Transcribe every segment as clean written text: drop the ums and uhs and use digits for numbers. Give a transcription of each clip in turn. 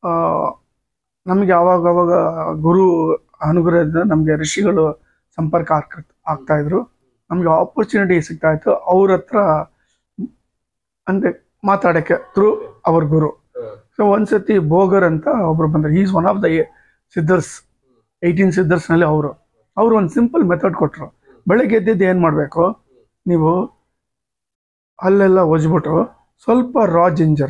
ನಮಗೆ ಆವಾಗವಾಗ ಗುರು ಅನುಗ್ರಹದಿಂದ ನಮಗೆ ಋಷಿಗಳು ಸಂಪರ್ಕ ಆಗ್ತಾ ಇದ್ರು. ನಮಗೆ ಆಪರ್ಚುನಿಟಿ ಸಿಗ್ತಾ ಇತ್ತು ಅವ್ರ ಹತ್ರ ಅಂದರೆ ಮಾತಾಡೋಕ್ಕೆ ಥ್ರೂ ಅವ್ರ ಗುರು. ಸೊ ಒಂದ್ಸತಿ ಬೋಗರ್ ಅಂತ ಒಬ್ರು ಬಂದರು. Is one of the siddhars, 18 ಸಿದ್ಧರ್ಸ್ನಲ್ಲಿ ಅವರು ಒಂದು ಸಿಂಪಲ್ ಮೆಥಡ್ ಕೊಟ್ಟರು. ಬೆಳಗ್ಗೆ ಎದ್ದಿದ್ದು ಏನು ಮಾಡಬೇಕು, ನೀವು ಅಲ್ಲೆಲ್ಲ ಒಜ್ಬಿಟ್ಟು ಸ್ವಲ್ಪ ರಾ ಜಿಂಜರ್,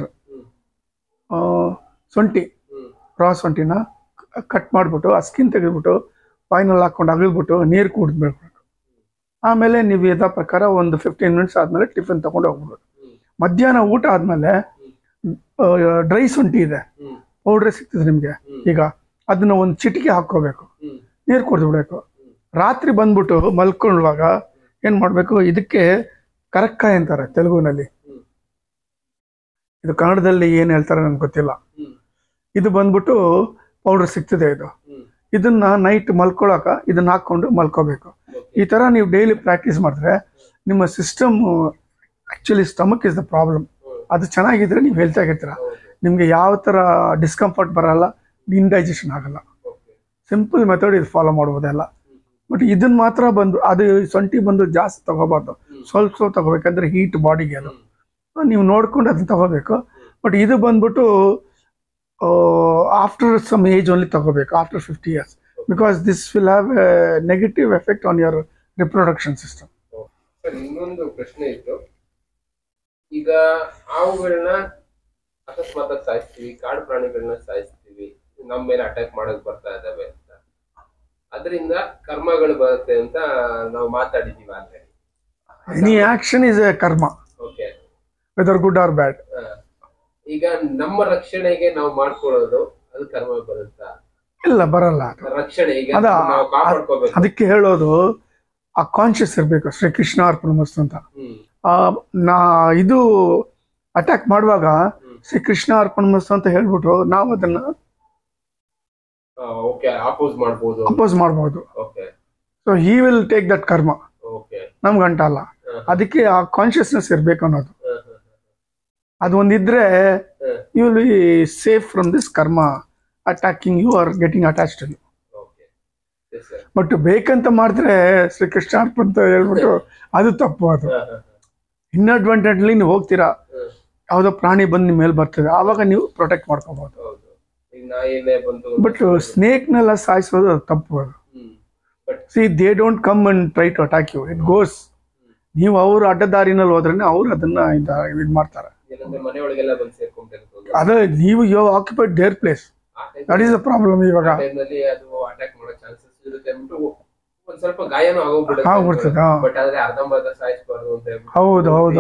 ಶುಂಠಿ, ರಾ ಶುಂಠಿನ ಕಟ್ ಮಾಡಿಬಿಟ್ಟು ಆ ಸ್ಕಿನ್ ತೆಗೆದ್ಬಿಟ್ಟು ಬಾಯಿನಲ್ಲಿ ಹಾಕ್ಕೊಂಡು ಅಗಲ್ಬಿಟ್ಟು ನೀರು ಕುಡಿದ್ಬಿಡ್ಬೇಕು. ಆಮೇಲೆ ನೀವು ಯಥಾ ಪ್ರಕಾರ ಒಂದು 15 ಮಿನಿಟ್ಸ್ ಆದಮೇಲೆ ಟಿಫಿನ್ ತೊಗೊಂಡು ಹೋಗ್ಬಿಡ್ಬೇಕು. ಮಧ್ಯಾಹ್ನ ಊಟ ಆದಮೇಲೆ ಡ್ರೈ ಶುಂಠಿ ಇದೆ, ಪೌಡ್ರ್ ಸಿಗ್ತದೆ ನಿಮಗೆ ಈಗ, ಅದನ್ನ ಒಂದು ಚಿಟಿಕೆ ಹಾಕ್ಕೋಬೇಕು, ನೀರು ಕುಡಿದ್ಬಿಡ್ಬೇಕು. ರಾತ್ರಿ ಬಂದ್ಬಿಟ್ಟು ಮಲ್ಕೊಳ್ಳುವಾಗ ಏನು ಮಾಡಬೇಕು, ಇದಕ್ಕೆ ಕರಕ್ಕಾಯಿ ಅಂತಾರೆ ತೆಲುಗುನಲ್ಲಿ, ಇದು ಕನ್ನಡದಲ್ಲಿ ಏನು ಹೇಳ್ತಾರೆ ನನಗೆ ಗೊತ್ತಿಲ್ಲ. ಇದು ಬಂದ್ಬಿಟ್ಟು ಪೌಡ್ರ್ ಸಿಗ್ತದೆ ಇದನ್ನ ನೈಟ್ ಮಲ್ಕೊಳ್ಳೋಕೆ ಇದನ್ನ ಹಾಕ್ಕೊಂಡು ಮಲ್ಕೋಬೇಕು. ಈ ಥರ ನೀವು ಡೈಲಿ ಪ್ರಾಕ್ಟೀಸ್ ಮಾಡಿದ್ರೆ ನಿಮ್ಮ system, actually stomach is the problem, ಅದು ಚೆನ್ನಾಗಿದ್ರೆ ನೀವು ಹೆಲ್ತ್ ಆಗಿರ್ತೀರ. ನಿಮಗೆ ಯಾವ ಥರ ಡಿಸ್ಕಂಫರ್ಟ್ ಬರಲ್ಲ, ಇಂಡೈಜೆಷನ್ ಆಗಲ್ಲ. ಸಿಂಪಲ್ ಮೆಥಡ್ ಇದು ಫಾಲೋ ಮಾಡ್ಬೋದೆಲ್ಲ. ಬಟ್ ಇದನ್ನ ಮಾತ್ರ ಬಂದು ಅದು ಶುಂಠಿ ಬಂದು ಜಾಸ್ತಿ ತಗೋಬಾರ್ದು, ಸ್ವಲ್ಪ ತಗೋಬೇಕಂದ್ರೆ ಹೀಟ್ ಬಾಡಿಗೆ, ಅದು ನೀವು ನೋಡ್ಕೊಂಡು ಅದನ್ನ ತಗೋಬೇಕು. ಬಟ್ ಇದು ಬಂದ್ಬಿಟ್ಟು ಆಫ್ಟರ್ ಸಮ್ ಏಜ್ ಓನ್ಲಿ ತಗೋಬೇಕು, after 50 years, because this will have a negative effect on your reproduction system. ಇನ್ನೊಂದು ಪ್ರಶ್ನೆ ಇತ್ತು, ಈಗ ಹಾವುಗಳನ್ನ ಅಕಸ್ಮಾತ್ ಸಾಯಿಸ್ತೀವಿ, ಕಾಡು ಪ್ರಾಣಿಗಳನ್ನ ಸಾಯಿಸ್ತೀವಿ, ನಮ್ಮ ಮೇಲೆ ಅಟ್ಯಾಕ್ ಮಾಡಕ್ ಬರ್ತಾ ಇದಾವೆ ಅಂತ, ಅದರಿಂದ ಕರ್ಮಗಳು ಬರುತ್ತೆ ಅಂತ ನಾವು ಮಾತಾಡಿದೀವಿ already. Any action is a karma, okay, whether good or bad. ಈಗ ನಮ್ಮ ರಕ್ಷಣೆಗೆ ನಾವು ಮಾಡ್ಕೊಳ್ಳೋದು ಅದು ಕರ್ಮ ಬರುತ್ತಾ? ಇಲ್ಲ, ಬರಲ್ಲ. ರಕ್ಷಣೆ ಈಗ ನಾವು ಕಾಪಾಡ್ಕೋಬೇಕು. ಅದಕ್ಕೆ ಹೇಳೋದು ಆ ಕಾನ್ಶಿಯಸ್ ಇರಬೇಕು. ಶ್ರೀ ಕೃಷ್ಣ ಅರ್ಪಣಮಸ್ತು ಅಂತ ಇದು ಅಟ್ಯಾಕ್ ಮಾಡುವಾಗ ಶ್ರೀ ಕೃಷ್ಣ ಅರ್ಪಣಮಸ್ತು ಅಂತ ಹೇಳ್ಬಿಟ್ಟು ನಾವು ಅದನ್ನ ಅಪೋಸ್ ಮಾಡ್ಬೋದು. So he will take that karma, ನಮ್ಗಂಟಲ್ಲ. ಅದಕ್ಕೆ ಆ ಕಾನ್ಶಿಯಸ್ನೆಸ್ ಇರ್ಬೇಕು ಅನ್ನೋದು. ಅದು ಒಂದಿದ್ರೆ you will be safe from this karma attacking you or getting attached to you. But ಬೇಕಂತ ಮಾಡಿದ್ರೆ ಶ್ರೀ ಕೃಷ್ಣ ಅರ್ಪಣ ಅಂತ ಹೇಳ್ಬಿಟ್ಟು ಅದು ತಪ್ಪು. ಅದು ಇನ್ಅಡ್ವಾಂಟೇಜ್ಲಿ ನೀವು ಹೋಗ್ತೀರಾ, ಯಾವುದೋ ಪ್ರಾಣಿ ಬಂದು ನಿಮ್ಮ ಮೇಲೆ ಬರ್ತದೆ, ಆವಾಗ ನೀವು ಪ್ರೊಟೆಕ್ಟ್ ಮಾಡ್ಕೋಬಹುದು. ಬಟ್ ಸ್ನೇಕ್ನೆಲ್ಲ ಸಾಯಿಸೋದು ಅದು ತಪ್ಪು. ಅದು see they don't come and try to attack you, it goes. ನೀವು ಅವ್ರ ಅಡ್ಡದಾರಿನಲ್ಲಿ ಹೋದ್ರೆ ಅವ್ರು ಅದನ್ನ ಇದು ಮಾಡ್ತಾರೆ. ಅದೇ ನೀವು you occupied their place, that is the problem. ಇವಾಗ ಸ್ವಲ್ಪ ಗಾಯನೂ ಆಗ್ಬಿಡ್ತದೆ. ಹೌದು ಹೌದು.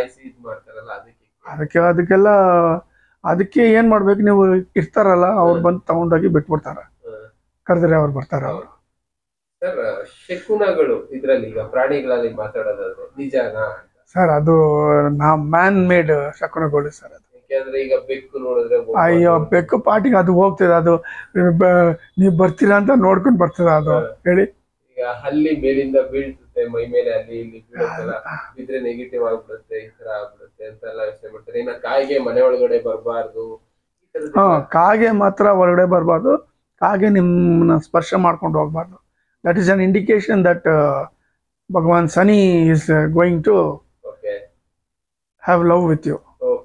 ಅದಕ್ಕೆಲ್ಲ ಅದಕ್ಕೆ ಏನ್ ಮಾಡ್ಬೇಕು, ನೀವು ಇರ್ತಾರಲ್ಲ ಅವ್ರು ಬಂದು ತಗೊಂಡೋಗಿ ಬಿಟ್ಬಿಡ್ತಾರ, ಕರೆದ್ರೆ ಅವ್ರು ಬರ್ತಾರ. ಅವರು ಸರ್, ಶಕುನಗಳು ಇದ್ರಲ್ಲಿ ಈಗ ಪ್ರಾಣಿಗಳಲ್ಲಿ ಮಾತಾಡೋದಾದ್ರೆ ನಿಜನಾ ಸರ್? ಅದು ಮ್ಯಾನ್ ಮೇಡ್ ಶಕುನಗಳು ಸರ್. ಅದು ಈಗ ಬೆಕ್ಕು ನೋಡಿದ್ರೆ, ಅಯ್ಯೋ ಬೆಕ್ಕು ಪಾಟಿಗೆ ಅದು ಹೋಗ್ತದೆ, ಅದು ನೀವು ಬರ್ತೀರಾ ಅಂತ ನೋಡ್ಕೊಂಡು ಬರ್ತದ. ಅದು ಹೇಳಿ, ಈಗ ಹಲ್ಲಿ ಮೇಲಿಂದ ಬೀಳ್ತದೆ ಮೈ ಮೇಲೆ, ಅಲ್ಲಿ ಇಲ್ಲಿ ಬೀಳುತ್ತಲ್ಲ, ಬಿದ್ರೆ ನೆಗೆಟಿವ್ ಆಗ್ಬಿಡುತ್ತೆ, ಈ ತರ ಆಗ್ಬಿಡುತ್ತೆ ಅಂತೆಲ್ಲ ಯೋಚನೆ ಮಾಡ್ತಾರೆ. ಇನ್ನ ಕಾಯಿಗೆ ಮನೆ ಒಳಗಡೆ ಬರಬಾರ್ದು. ಕಾಗೆ ಮಾತ್ರ ಒಳಗಡೆ ಬರಬಾರ್ದು, ಕಾಗೆ ನಿಮ್ಮನ್ನ ಸ್ಪರ್ಶ ಮಾಡ್ಕೊಂಡು ಹೋಗ್ಬಾರ್ದು. That is an indication that Bhagwan Shani is going to have love with you.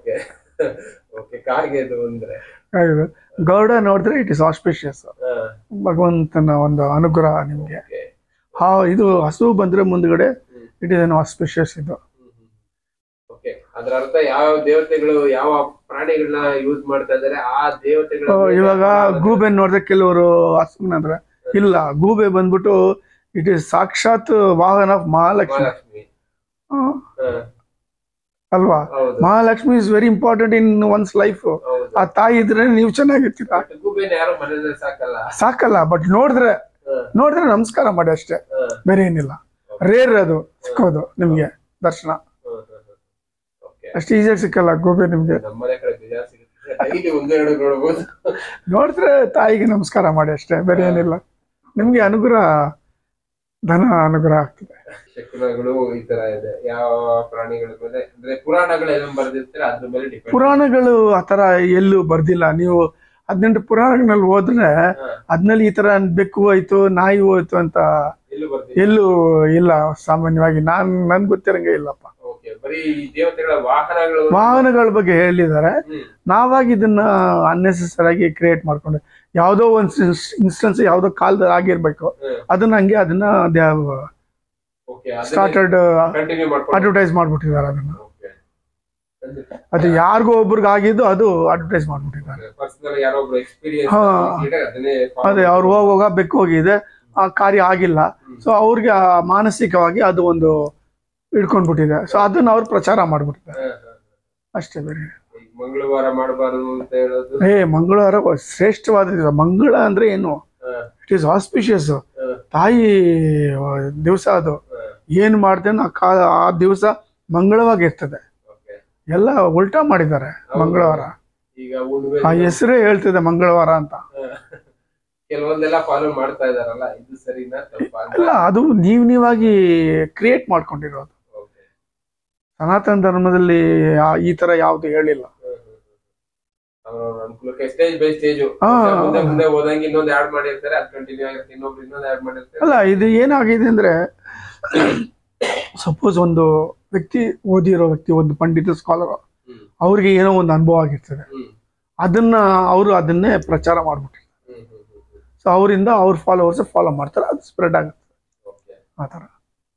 Garuda ನೋಡಿದ್ರೆ ಇಟ್ ಇಸ್ ಆಸ್ಪಿಷಿಯಸ್, ಭಗವಂತನ ಒಂದು ಅನುಗ್ರಹ ನಿಮ್ಗೆ. ಇದು ಹಸು ಬಂದ್ರೆ ಮುಂದ್ಗಡೆ ಇಟ್ ಇಸ್ ಅನ್ ಆಸ್ಪಿಷಿಯಸ್. ಇದು ಅದರ ಅರ್ಥ ಯಾವ ದೇವತೆಗಳು ಯಾವ ಪ್ರಾಣಿಗಳನ್ನ ಯೂಸ್ ಮಾಡ್ತಾ ಇದಾರೆ ಆ ದೇವತೆಗಳು. ಇವಾಗ ಗೂಬೆ ನೋಡಿದ್ರೆ ಕೆಲವರು ಹಸುನಂದ್ರೆ ಇಲ್ಲ, ಗೂಬೆ ಬಂದ್ಬಿಟ್ಟು ಇಟ್ ಇಸ್ ಸಾಕ್ಷಾತ್ ವಾಹನ ಆಫ್ ಮಹಾಲಕ್ಷ್ಮಿ ಅಲ್ವಾ? Mahalakshmi is very important in one's life. ಆ ತಾಯಿ ಇದ್ರೆ ನೀವು ಚೆನ್ನಾಗಿರ್ತೀರಾ. ಸಾಕಲ್ಲ, ಬಟ್ ನೋಡಿದ್ರೆ ನಮಸ್ಕಾರ ಮಾಡಿ ಅಷ್ಟೇ, ಬೇರೆ ಏನಿಲ್ಲ. ರೇರ್ ಅದು ಸಿಕ್ಕೋದು ನಿಮ್ಗೆ ದರ್ಶನ, ಅಷ್ಟು ಈಸಿಯಾಗಿ ಸಿಕ್ಕಲ್ಲ ಗೂಬೆ ನಿಮ್ಗೆ. ನೋಡಿದ್ರೆ ತಾಯಿಗೆ ನಮಸ್ಕಾರ ಮಾಡಿ ಅಷ್ಟೇ, ಬೇರೆ ಏನಿಲ್ಲ. ನಿಮ್ಗೆ ಅನುಗ್ರಹ, ಧನ ಅನುಗ್ರಹ ಆಗ್ತದೆ. ಶಕುನಗಳು ಈ ತರ ಇದೆ. ಯಾವ ಪ್ರಾಣಿಗಳ ಮೇಲೆ ಅಂದ್ರೆ ಪುರಾಣಗಳು ಎಲ್ಲ ಬರ್ದಿರ್ತಾರೆ, ಅದ್ರ ಮೇಲೆ ಡಿಪೆಂಡ್. ಪುರಾಣಗಳು ಆತರ ಎಲ್ಲೂ ಬರ್ದಿಲ್ಲ. ನೀವು 18 ಪುರಾಣಗಳಲ್ಲಿ ಹೋದ್ರೆ ಅದ್ನಲ್ಲಿ ಈ ತರ ಬೆಕ್ಕು ಹೋಯ್ತು ನಾಯಿ ಹೋಯ್ತು ಅಂತ ಎಲ್ಲೂ ಬರ್ತೀನಿ ಎಲ್ಲೂ ಇಲ್ಲ. ಸಾಮಾನ್ಯವಾಗಿ ನನ್ ಗೊತ್ತಿರಂಗೆ ಇಲ್ಲಪ್ಪ. ಬರೀ ದೇವತೆಗಳ ವಾಹನಗಳ ಬಗ್ಗೆ ಹೇಳಿದ್ದಾರೆ. ನಾವಾಗಿ ಇದನ್ನ ಅನ್ನೆಸೆಸರಿ ಆಗಿ ಕ್ರಿಯೇಟ್ ಮಾಡ್ಕೊಂಡು ಯಾವ್ದೋ ಒಂದ್ ಇನ್ಸ್ಟೆನ್ಸ್ ಯಾವ್ದೋ ಕಾಲದಲ್ಲಿ ಆಗಿರ್ಬೇಕು, ಅದನ್ನ ಸ್ಟಾರ್ಟೆಡ್ ಅಡ್ವರ್ಟೈಸ್ ಮಾಡ್ಬಿಟ್ಟಿದ್ದಾರೆ. ಅದು ಯಾರಿಗೋ ಒಬ್ರಿಗೆ ಆಗಿದ್ದು ಅದು ಅಡ್ವರ್ಟೈಸ್ ಮಾಡ್ಬಿಟ್ಟಿದ್ದಾರೆ. ಅದೇ ಅವ್ರು ಹೋಗುವಾಗ ಬೆಕ್ಕು ಹೋಗಿದೆ, ಆ ಕಾರ್ಯ ಆಗಿಲ್ಲ, ಸೊ ಅವ್ರಿಗೆ ಮಾನಸಿಕವಾಗಿ ಅದು ಒಂದು ಹಿಡ್ಕೊಂಡ್ಬಿಟ್ಟಿದೆ. ಸೊ ಅದನ್ನ ಅವ್ರು ಪ್ರಚಾರ ಮಾಡ್ಬಿಟ್ಟಿದ್ದಾರೆ ಅಷ್ಟೇ. ಬೇರೆ ಮಂಗಳವಾರ ಮಾಡಬಾರದು ಅಂತ ಹೇಳೋದು. ಮಂಗಳವಾರ ಶ್ರೇಷ್ಠವಾದ ದಿವಸ. ಮಂಗಳ ಅಂದ್ರೆ ಏನು? It is auspicious. ತಾಯಿ ದಿವಸ ಅದು. ಏನ್ ಮಾಡ್ತೇನೆ ಆ ದಿವಸ ಮಂಗಳವಾಗಿರ್ತದೆ. ಎಲ್ಲ ಉಲ್ಟಾ ಮಾಡಿದ್ದಾರೆ ಮಂಗಳವಾರ. ಆ ಹೆಸರೇ ಹೇಳ್ತಿದೆ ಮಂಗಳವಾರ ಅಂತ. ಕೆಲವೊಂದೆಲ್ಲ ಫಾಲೋ ಮಾಡ್ತಾ ಇದಾರಲ್ಲ, ಇದು ಸರಿನಾ ತಪ್ಪಾ? ಅಲ್ಲ, ಅದು ನೀವಾಗಿ ಕ್ರಿಯೇಟ್ ಮಾಡ್ಕೊಂಡಿರೋದು. ಸನಾತನ ಧರ್ಮದಲ್ಲಿ ಈ ತರ ಯಾವ್ದು ಹೇಳಿಲ್ಲ. ಸ್ಟೇಜ್ ಬೈ ಸ್ಟೇಜ್ ಮುಂದೆ ಹೋದಂಗೆ ಇನ್ನೊಂದು ಆಡ್ ಮಾಡಿರ್ತಾರೆ, ಅದು ಕಂಟಿನ್ಯೂ ಆಗಿರುತ್ತೆ, ಇನ್ನೊಬ್ರು ಇನ್ನೊಂದು ಆಡ್ ಮಾಡಿರ್ತಾರೆ. ಅಲ್ಲ, ಇದು ಏನಾಗಿದೆ ಅಂದ್ರೆ, ಸಪೋಸ್ ಒಂದು ವ್ಯಕ್ತಿ ಓದಿರೋ ವ್ಯಕ್ತಿ, ಒಂದು ಪಂಡಿತ ಸ್ಕಾಲರ್, ಅವ್ರಿಗೆ ಏನೋ ಒಂದು ಅನುಭವ ಆಗಿರ್ತದೆ, ಅವರು ಅದನ್ನೇ ಪ್ರಚಾರ ಮಾಡ್ಬಿಟ್ಟಿರ್ತಾರೆ. ಸೊ ಅವರಿಂದ ಅವ್ರ ಫಾಲೋವರ್ಸ್ ಫಾಲೋ ಮಾಡ್ತಾರೆ, ಅದು ಸ್ಪ್ರೆಡ್ ಆಗುತ್ತೆ ಆ ಥರ.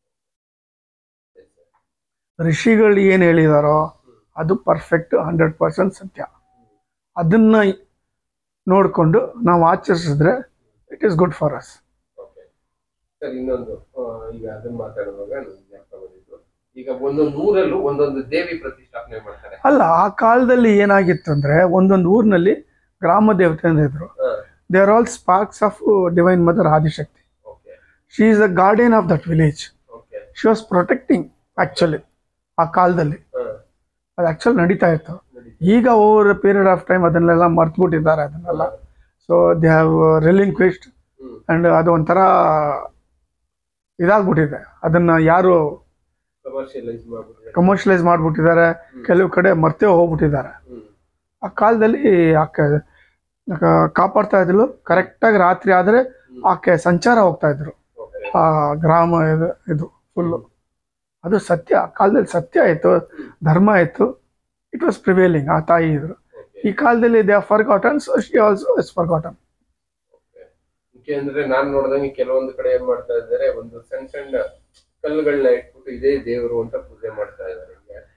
ಋಷಿಗಳು ಏನು ಹೇಳಿದಾರೋ ಅದು ಪರ್ಫೆಕ್ಟ್ 100% ಸತ್ಯ. ಅದನ್ನ ನೋಡಿಕೊಂಡು ನಾವು ಆಚರಿಸಿದ್ರೆ it is good for us. Sir, ಇನ್ನೊಂದು ಈಗ ಅದನ್ನ ಮಾತಾಡುವಾಗ ಈಗ ಒಂದೊಂದು ಊರಲ್ಲೂ ಒಂದೊಂದು ದೇವಿ ಪ್ರತಿಷ್ಠಾಪನೆ ಮಾಡ್ತಾರೆ. ಅಲ್ಲ, ಆ ಕಾಲದಲ್ಲಿ ಏನಾಗಿತ್ತು ಅಂದ್ರೆ, ಒಂದೊಂದು ಊರಿನಲ್ಲಿ ಗ್ರಾಮ ದೇವತೆ ಅಂತ ಇದ್ರು. They are all sparks of divine mother Adishakti. She is the guardian of that village. She was protecting actually ಆ ಕಾಲದಲ್ಲಿ. ಅದು ಆಕ್ಚುಲಿ ನಡೀತಾ ಇತ್ತು. ಈಗ ಓವರ್ ಪೀರಿಯಡ್ ಆಫ್ ಟೈಮ್ ಅದನ್ನೆಲ್ಲ ಮರ್ತ್ಬಿಟ್ಟಿದ್ದಾರೆ ಅದನ್ನೆಲ್ಲ. So they have relinquished and ಅದು ಒಂಥರ ಇದಾಗ್ಬಿಟ್ಟಿದೆ. ಅದನ್ನ ಯಾರು ಕಮರ್ಷಿಯಲೈಸ್ ಮಾಡ್ಬಿಟ್ಟಿದ್ದಾರೆ, ಕೆಲವು ಕಡೆ ಮರ್ತೇ ಹೋಗ್ಬಿಟ್ಟಿದ್ದಾರೆ. ಆ ಕಾಲದಲ್ಲಿ ಆಕೆ ಕಾಪಾಡ್ತಾ ಇದ್ಲು. ಕರೆಕ್ಟಾಗಿ ರಾತ್ರಿ ಆದ್ರೆ ಆಕೆ ಸಂಚಾರ ಹೋಗ್ತಾ ಇದ್ರು ಆ ಗ್ರಾಮ ಇದು ಫುಲ್ಲು. ಅದು ಸತ್ಯ. ಆ ಕಾಲದಲ್ಲಿ ಸತ್ಯ ಆಯ್ತು, ಧರ್ಮ ಆಯ್ತು. It was prevailing. ಆ ತಾಯಿ ಇದ್ರು. ಈ ಕಾಲದಲ್ಲಿ they are forgotten, so she also is forgotten. ಅಂದ್ರೆ ನಾನ್ ನೋಡಿದಂಗೆ ಕೆಲವೊಂದು ಕಡೆ ಏನ್ ಮಾಡ್ತಾ ಇದ್ದಾರೆ, ಒಂದು ಸಣ್ಣ ಸಣ್ಣ ಕಲ್ಲುಗಳನ್ನ ಇಟ್ಬಿಟ್ಟು ಇದೇ ದೇವರು ಅಂತ ಪೂಜೆ ಮಾಡ್ತಾ ಇದ್ದಾರೆ.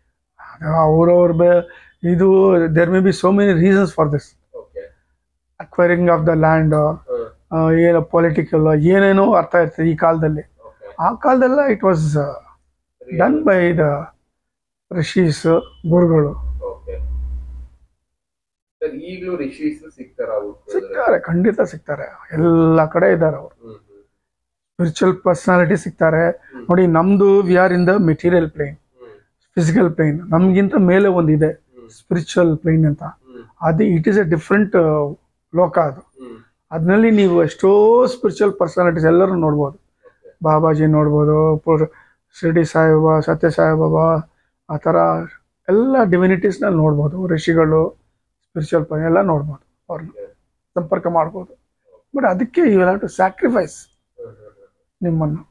ಇದು there may be so many reasons for this. Acquiring of the land, ಏನೋ ಪೊಲಿಟಿಕಲ್, ಏನೇನೋ ಅರ್ಥ ಇರ್ತದೆ ಈ ಕಾಲದಲ್ಲಿ. ಆ ಕಾಲದಲ್ಲ it was done by the rishis, ಗುರುಗಳು. ಈಗಲೂ ಋಷೀಸ್ ಸಿಗ್ತಾರೆ, ಖಂಡಿತ ಸಿಗ್ತಾರೆ. ಎಲ್ಲ ಕಡೆ ಇದ್ದಾರೆ ಅವರು. ಸ್ಪಿರಿಚುವಲ್ ಪರ್ಸನಾಲಿಟಿ ಸಿಗ್ತಾರೆ. ನೋಡಿ, ನಮ್ದು we are in the material plane, physical plane. ನಮ್ಗಿಂತ ಮೇಲೆ ಒಂದಿದೆ ಸ್ಪಿರಿಚುವಲ್ ಪ್ಲೇನ್ ಅಂತ. ಅದು ಇಟ್ ಈಸ್ ಎ ಡಿಫ್ರೆಂಟ್ ಲೋಕ. ಅದು ಅದ್ರಲ್ಲಿ ನೀವು ಎಷ್ಟೋ ಸ್ಪಿರಿಚುವಲ್ ಪರ್ಸನಾಲಿಟೀಸ್ ಎಲ್ಲರೂ ನೋಡ್ಬೋದು. ಬಾಬಾಜಿ ನೋಡ್ಬೋದು, ಶಿರ್ಡಿ ಸಾಯಿಬಾಬಾ, ಸತ್ಯ ಸಾಯಿಬಾಬಾ, ಆ ಥರ ಎಲ್ಲ ಡಿವಿನಿಟೀಸ್ನಲ್ಲಿ ನೋಡ್ಬೋದು. ಋಷಿಗಳು, ಸ್ಪಿರಿಚುವಲ್ ಪ್ಲೇನ್ ಎಲ್ಲ ನೋಡ್ಬೋದು, ಅವ್ರನ್ನ ಸಂಪರ್ಕ ಮಾಡ್ಬೋದು. ಬಟ್ ಅದಕ್ಕೆ ಯು ಹ್ಯಾವ್ ಟು ಸ್ಯಾಕ್ರಿಫೈಸ್ ನಿಮ್ಮನ್ನು.